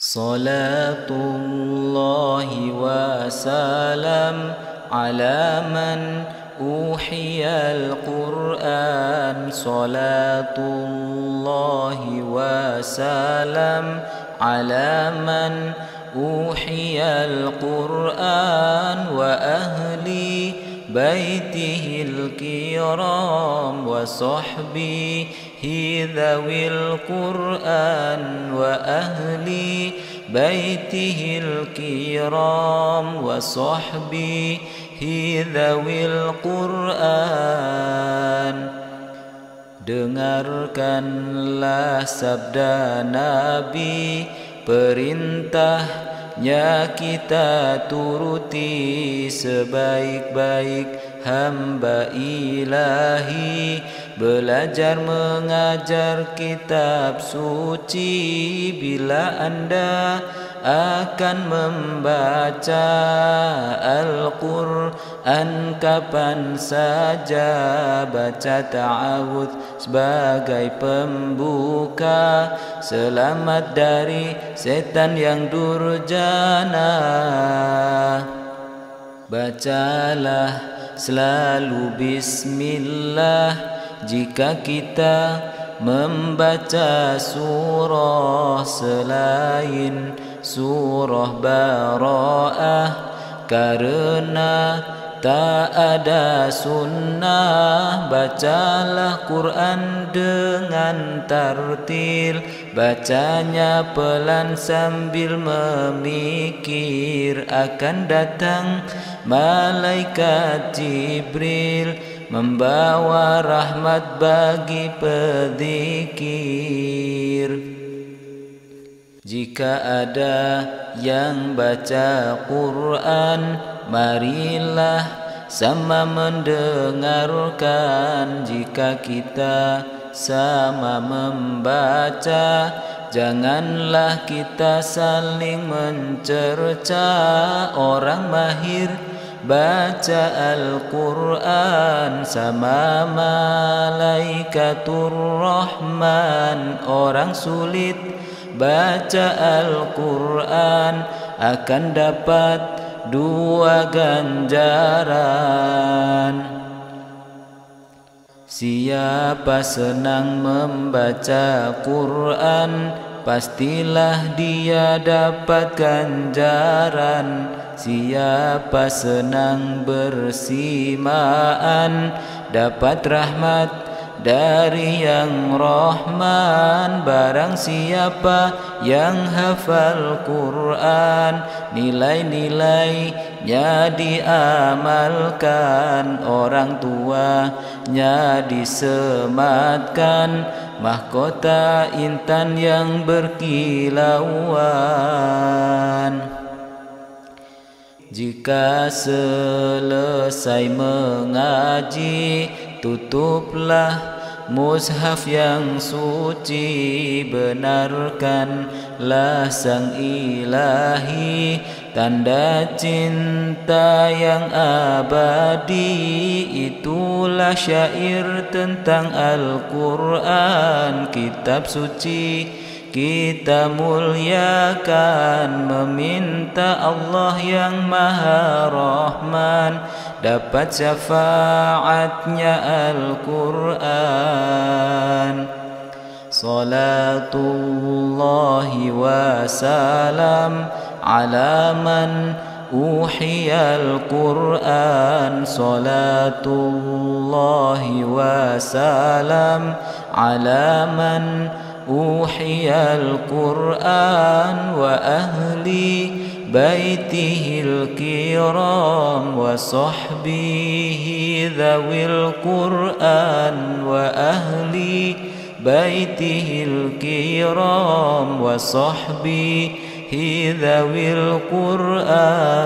صلاة الله وسلام على من أوحي القرآن صلاة الله وسلام على من أوحي القرآن وأهل بيته الكرام وصحبه ذوي القرآن وأهل بيته الكرام وصحبه ذوي القرآن. Dengarkanlah sabda Nabi, perintahnya kita turuti, sebaik-baik hamba ilahi belajar mengajar kitab suci. Bila Anda akan membaca Al-Quran kapan saja, baca ta'awudz sebagai pembuka, selamat dari setan yang durjana. Bacalah selalu bismillah jika kita membaca surah selain surah Bara'ah, karena tak ada sunnah. Bacalah Quran dengan tartil, bacanya pelan sambil memikir. Akan datang malaikat Jibril membawa rahmat bagi pedzikir. Jika ada yang baca Quran, marilah sama mendengarkan. Jika kita sama membaca, janganlah kita saling mencerca. Orang mahir baca Al-Quran sama malaikatur Rahman. Orang sulit baca Al-Quran akan dapat 2 ganjaran. Siapa senang membaca Quran, pastilah dia dapat ganjaran. Siapa senang bersimaan, dapat rahmat dari yang Rahman. Barang siapa yang hafal Quran, nilai-nilainya diamalkan. Orang tuanya disematkan mahkota intan yang berkilauan. Jika selesai mengaji, tutuplah mushaf yang suci. Benarkanlah sang ilahi, tanda cinta yang abadi. Itulah syair tentang Al-Quran, kitab suci kita muliakan. Meminta Allah yang Maha Rahman dapat syafaatnya Al-Quran. Salatullahi wa salam ala man uhiya Al-Quran. Salatullahi wa salam ala man uhiya Al-Quran wa ahli baitihil kiram wa sahbihi dhawil Quran wa ahli baitihil kiram wa sahbihi dhawil Quran.